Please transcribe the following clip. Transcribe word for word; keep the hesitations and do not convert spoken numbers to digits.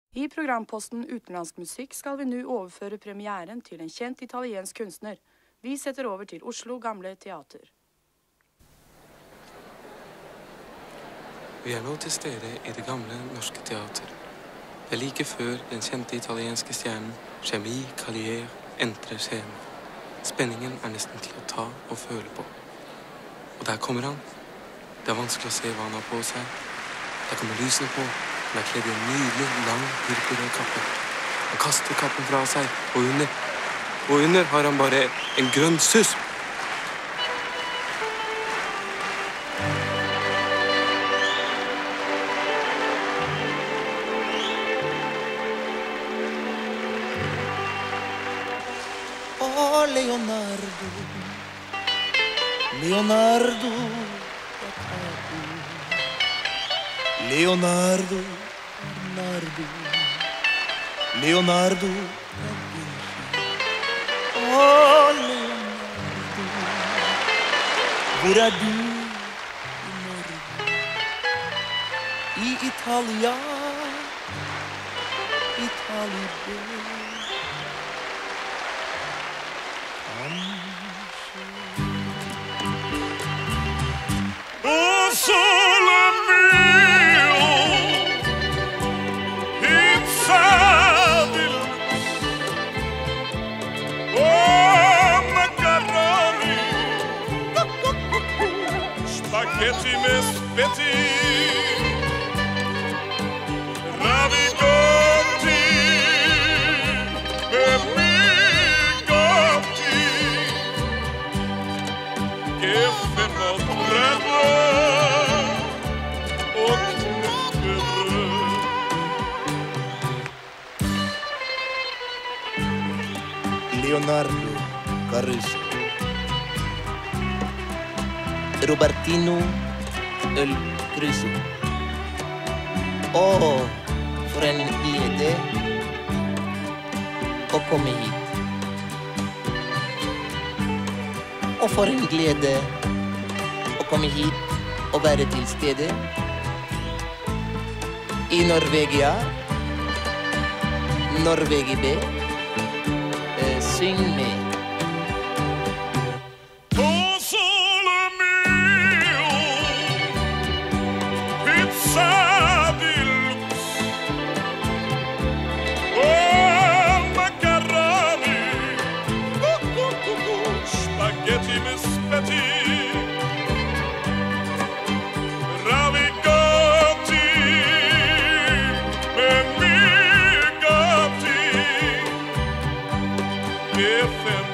I programposten Utenlandsk musikk skal vi nå overføre premieren til en kjent italiensk kunstner. Vi setter over til Oslo Gamle Teater. Vi er nå til stede i det gamle norske teater. Det er like før den kjente italienske stjernen Giovanni entrer scenen. Spenningen er nesten til å ta og føle på. Og der kommer han. Det er vanskelig å se hva han har på seg. Der kommer lysene på. Han er kledd i en nydelig, lang, purpurrød kappe. Han kaster kappen fra seg, og under, og under har han bare en grønn susp. Oh, Leonardo, Leonardo, Leonardo, Leonardo, Leonardo, oh, Leonardo, hvor er du i Norge? I Italia, Italia. Oh, sole mio, pizza di oh, macaroni, spaghetti mispetti, ravigotti, berligotti, che fanno freddo och knäckebröd. Leonardo Caruso, Robertino El Cruzo. Åh, for en glede å komme hit. Og for en glede å komme hit og være til stede i Norvegia, Norvegi B. Eh, syng med. Oh, sole mio, pizza deluxe, oh, macaroni, spaghetti mispetti, ravigotti, berligotti, che fanno